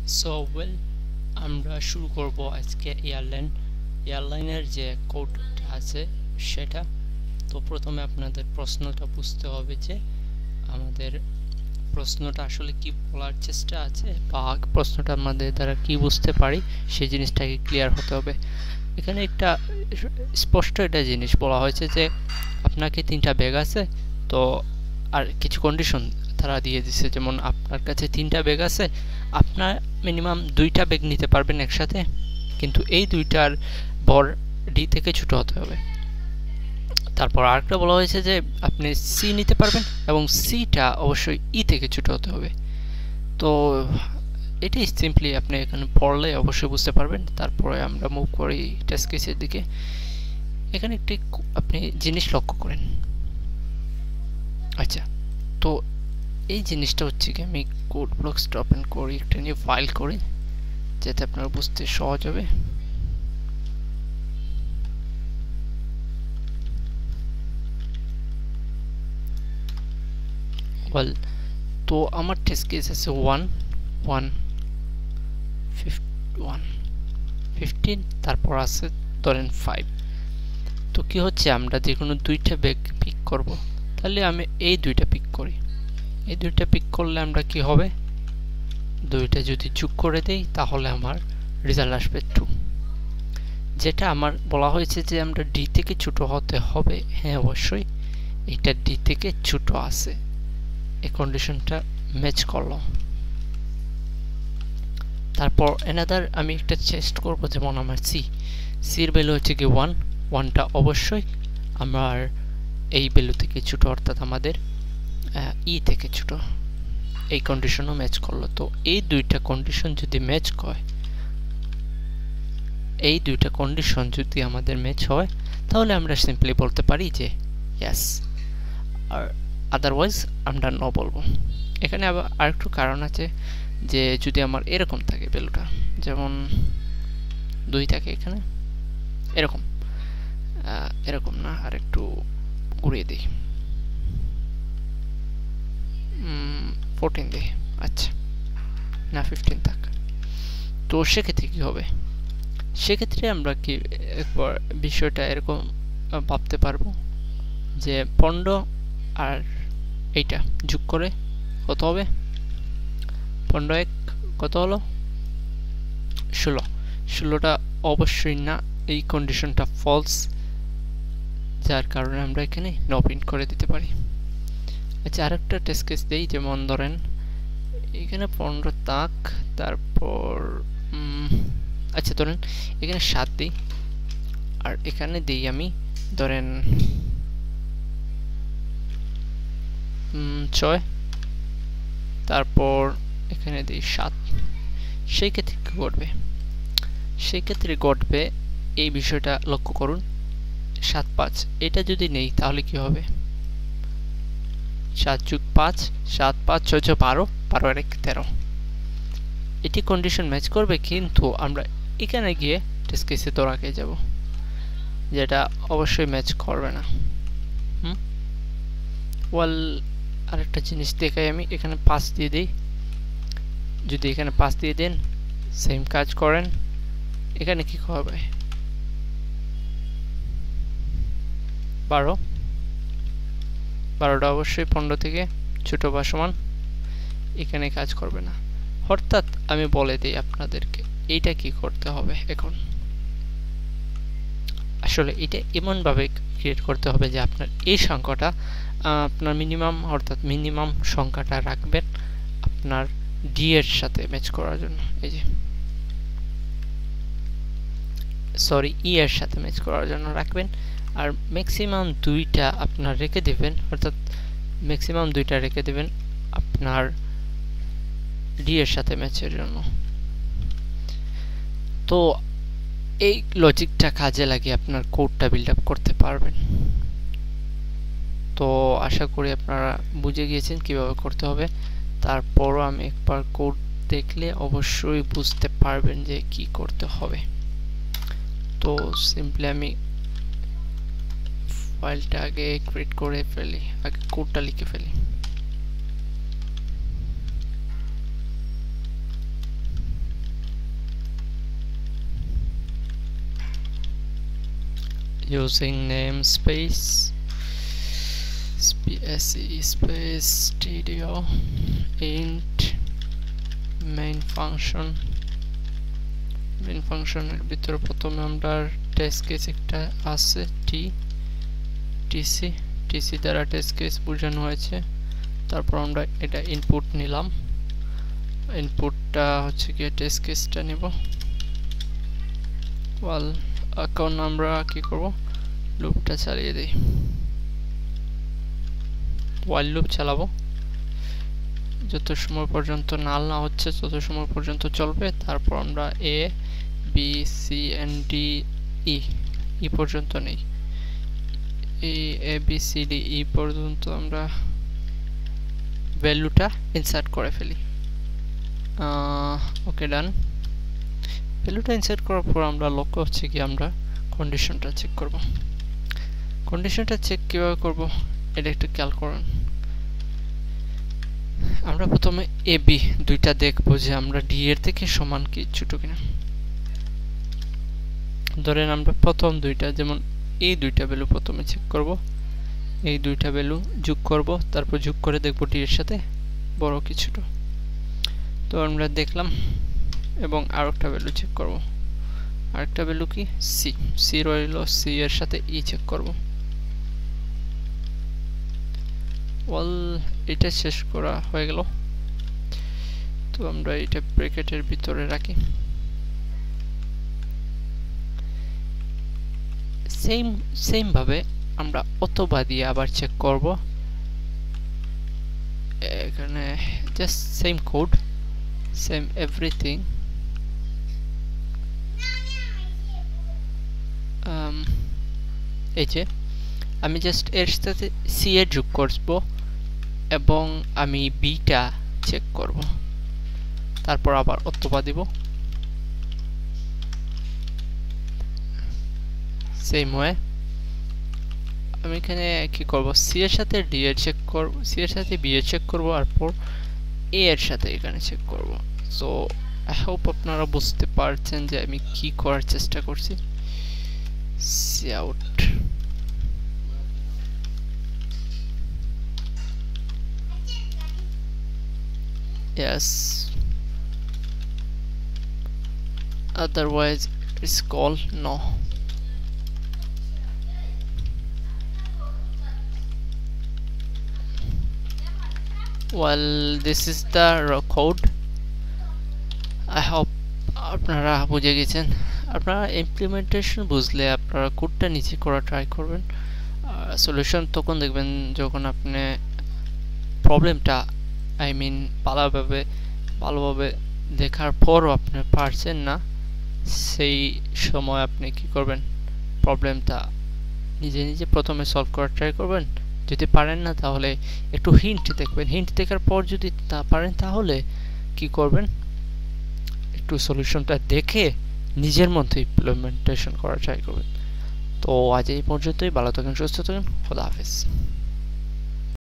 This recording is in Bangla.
সো ওয়েল আমরা শুরু করব আজকে এয়ারলাইনের যে কোডটা আছে সেটা। তো প্রথমে আপনাদের প্রশ্নটা বুঝতে হবে যে আমাদের প্রশ্নটা আসলে কি বলার চেষ্টা আছে বা প্রশ্নটা আমাদের দ্বারা কি বুঝতে পারি সেই জিনিসটাকে ক্লিয়ার হতে হবে। এখানে একটা স্পষ্ট একটা জিনিস বলা হয়েছে যে আপনাকে 3টা ব্যাগ আছে, তো আর কিছু কন্ডিশন তারা দিয়ে দিছে, যেমন আপনার কাছে 3টা ব্যাগ আছে, আপনার মিনিমাম 2টা ব্যাগ নিতে পারবেন একসাথে, কিন্তু এই 2টার বর ডি থেকে ছোট হতে হবে। তারপর আরেকটা বলা হয়েছে যে আপনি সি নিতে পারবেন এবং সিটা অবশ্যই ই থেকে ছোট হতে হবে। তো এটাই সিম্পলি আপনি এখানে পড়লে অবশ্যই বুঝতে পারবেন। তারপরে আমরা মুভ করি টেস্ট কেসের দিকে। এখানে একটি আপনি জিনিস লক্ষ্য করেন। আচ্ছা, তো এই জিনিসটা হচ্ছে কি, আমি কোড ব্লকসটা ওপেন করি, একটা নিয়ে ফাইল করি যাতে আপনারা বুঝতে সহজ হবে। ওয়েল, তো আমার টেস্ট কেস আছে 1 1 15, তারপর আছে ধরেন 5। তো কি হচ্ছে, আমরা যে কোনো 2টা ব্যাগ পিক করব, তাহলে আমি এই 2টা পিক করি। এই 2টা পিক করলে আমরা কি হবে, 2টা যদি যোগ করে দেই তাহলে আমার রেজাল্ট আসবে 2। যেটা আমার বলা হয়েছে যে আমরা ডি থেকে ছোট হতে হবে, হ্যাঁ অবশ্যই এটা ডি থেকে ছোট আছে, এই কন্ডিশনটা ম্যাচ করলো। তারপর এনাদার আমি একটা চেস্ট করব, যেমন আমার সির ভ্যালু হচ্ছে কি 1, 1টা অবশ্যই আমার এই ভ্যালু থেকে ছোট, অর্থাৎ আমাদের ই থেকে ছোট। এই কন্ডিশনও ম্যাচ করলো। তো এই 2টা কন্ডিশন যদি ম্যাচ হয়, এই 2টা কন্ডিশন যদি আমাদের ম্যাচ হয়, তাহলে আমরা সিম্পলি বলতে পারি যে ইয়েস, আর আদারওয়াইজ আমরা নো বলবো। এখানে আবার আরেকটু কারণ আছে, যে যদি আমার এরকম থাকে ভ্যালুটা, যেমন 2 থাকে এখানে, এরকম এরকম না, আর একটু ঘুরিয়ে দিই, 14 দিই, আচ্ছা না 15 থাক। তো সেক্ষেত্রে কি হবে, সেক্ষেত্রে আমরা কি একবার বিষয়টা এরকম ভাবতে পারবো যে 15 আর এইটা যোগ করে কত হবে, 15 এক কত হলো 16। 16টা অবশ্যই না, এই কন্ডিশনটা ফলস, যার কারণে আমরা এখানে নো প্রিন্ট করে দিতে পারি। আচ্ছা, আরেকটা টেস্ট কেস দেই, যেমন ধরেন এখানে 15 তাক, তারপর আচ্ছা ধরেন এখানে 7 দিই, আর এখানে দিই আমি ধরেন 6, তারপর এখানে দিই 7। সেই ক্ষেত্রে কি ঘটবে, সেই ক্ষেত্রে ঘটবে এই বিষয়টা লক্ষ্য করুন, 7 5 এটা যদি নেই তাহলে কি হবে, 7 যোগ 5 7 5 6 6 12 12 আর 1 13। এটি কন্ডিশন ম্যাচ করবে, কিন্তু আমরা এখানে গিয়ে টেস্ট কেসে দৌড়াকে যাব, যেটা অবশ্যই ম্যাচ করবে না। ওয়েল, আরেকটা জিনিস দেখাই, আমি এখানে 5 দিয়ে দিই, যদি এখানে 5 দিয়ে দেন সেম কাজ করেন, এখানে কি হবে 12, 12টা অবশ্যই 15 থেকে ছোট বা সমান, এখানে কাজ করবে না। অর্থাৎ আমি বলে দিই আপনাদেরকে এইটা কি করতে হবে। এখন আসলে এটা এমনভাবে ক্রিয়েট করতে হবে যে আপনার এই সংখ্যাটা আপনার মিনিমাম, অর্থাৎ মিনিমাম সংখ্যাটা রাখবেন আপনার ডি এর সাথে ম্যাচ করার জন্য, এই যে সরি ই এর সাথে ম্যাচ করার জন্য রাখবেন, আর ম্যাক্সিমাম 2টা আপনার রেখে দিবেন, অর্থাৎ ম্যাক্সিমাম 2টা রেখে দিবেন আপনার ডি এর সাথে ম্যাচের জন্য। তো এই লজিকটা কাজে লাগিয়ে আপনার কোডটা বিল্ড আপ করতে পারবেন। তো আশা করি আপনারা বুঝে গিয়েছেন কিভাবে করতে হবে। তারপরও আমি একবার কোড দেখলে অবশ্যই বুঝতে পারবেন যে কি করতে হবে। তো সিম্পলি আমি ফাইলটা আগে ক্রিয়েট করে ফেলি, আগে কোডটা লিখে ফেলি। using namespace space studio int main ফাংশনের ভিতরে প্রথমে আমরা টেস্ট কেস একটা আছে tc দ্বারা টেস্ট কেস বোঝানো হয়েছে। তারপর আমরা এটা ইনপুট নিলাম, ইনপুটটা হচ্ছে কি টেস্ট কেসটা নিব। ওয়াল এখন আমরা কি করব, লুপটা চালিয়ে দেই, ওয়াইল লুপ চালাবো যত সময় পর্যন্ত নাল না হচ্ছে তত সময় পর্যন্ত চলবে। তারপর আমরা a b c and d e পর্যন্ত নেই, a b c d e পর্যন্ত আমরা ভ্যালুটা ইনসার্ট করে ফেলি। ওকে ডান। ভ্যালুটা ইনসার্ট করার পর আমরা লক্ষ্য হচ্ছে কি আমরা কন্ডিশনটা চেক করব। কন্ডিশনটা চেক কিভাবে করব এটা একটু খেয়াল করুন। আমরা প্রথমে এ বি দুইটা দেখবো যে আমরা ডি এর থেকে সমান কি ছোট কিনা। ধরেন আমরা প্রথম দুইটা যেমন এই দুইটা ভ্যালু প্রথমে চেক করব, এই দুইটা ভ্যালু যোগ করব, তারপর যোগ করে দেখব ডি এর সাথে বড় কি ছোট। তো আমরা দেখলাম এবং আরেকটা ভ্যালু চেক করব, আরেকটা ভ্যালু কি সি রইল, সি এর সাথে ই চেক করব। ওয়াল এটা শেষ করা হয়ে গেল। তো আমরা এটা ব্র্যাকেটের ভিতরে রাখি। সেম ভাবে আমরা অথবা দিয়ে আবার চেক করব। এখানে just same code, same everything. এই যে আমি জাস্ট এর সাথে সি এর যোগ করব এবং আমি বিটা চেক করব, তারপর আবার অথবা দিব। সেম ওয়ে আমি এখানে কি করব, সি এর সাথে ডি এর চেক করব, সি এর সাথে বি এর চেক করব, আর পর এ এর সাথে এখানে চেক করব। সো আই হোপ আপনারা বুঝতে পারছেন যে আমি কি করার চেষ্টা করছি। Cout. Yes, otherwise it's called no. Well, this is the raw code. I hope আপনারা বুঝে গেছেন। আপনারা ইমপ্লিমেন্টেশন বুঝলে আপনারা কোডটা নিচে করা ট্রাই করবেন। সলিউশন তখন দেখবেন যখন আপনি প্রবলেমটা ভালোভাবে দেখার পরও আপনি পারছেন না, সেই সময় আপনি কি করবেন, প্রবলেমটা নিজে প্রথমে সলভ করার ট্রাই করবেন। যদি পারেন না তাহলে একটু হিন্ট দেখবেন, হিন্ট দেখার পর যদি পারেন তাহলে কি করবেন, একটু সলিউশনটা দেখে নিজের মধ্যে ইমপ্লিমেন্টেশন করার ট্রাই করবেন। তো আজ এই পর্যন্তই, ভালো থাকেন, সুস্থ থাকেন, খোদা হাফেজ।